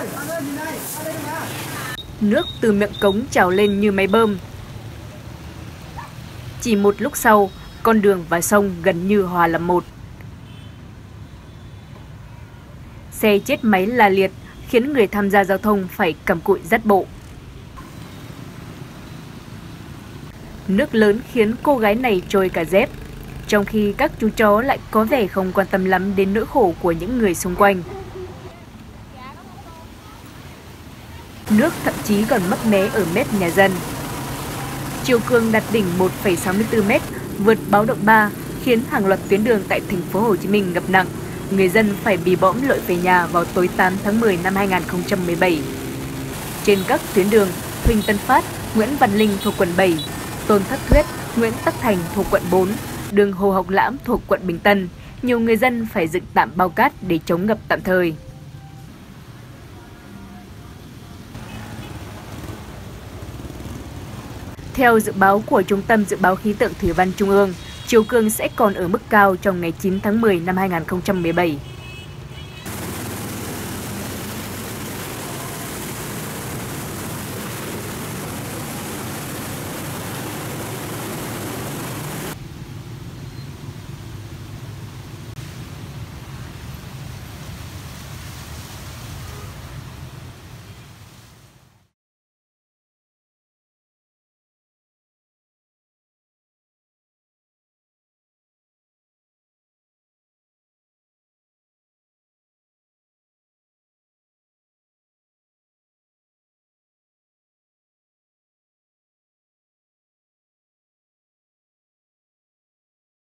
Nước từ miệng cống trào lên như máy bơm. Chỉ một lúc sau, con đường và sông gần như hòa làm một. Xe chết máy la liệt khiến người tham gia giao thông phải cặm cụi dắt bộ. Nước lớn khiến cô gái này trôi cả dép, trong khi các chú chó lại có vẻ không quan tâm lắm đến nỗi khổ của những người xung quanh. Nước thậm chí còn mấp mé ở mép nhà dân. Chiều cường đạt đỉnh 1,64 m, vượt báo động 3, khiến hàng loạt tuyến đường tại thành phố Hồ Chí Minh ngập nặng. Người dân phải bì bõm lội về nhà vào tối 8 tháng 10 năm 2017. Trên các tuyến đường, Huỳnh Tân Phát, Nguyễn Văn Linh thuộc quận 7, Tôn Thất Thuyết, Nguyễn Tất Thành thuộc quận 4, đường Hồ Học Lãm thuộc quận Bình Tân, nhiều người dân phải dựng tạm bao cát để chống ngập tạm thời. Theo dự báo của Trung tâm Dự báo Khí tượng Thủy văn Trung ương, chiều cường sẽ còn ở mức cao trong ngày 9 tháng 10 năm 2017.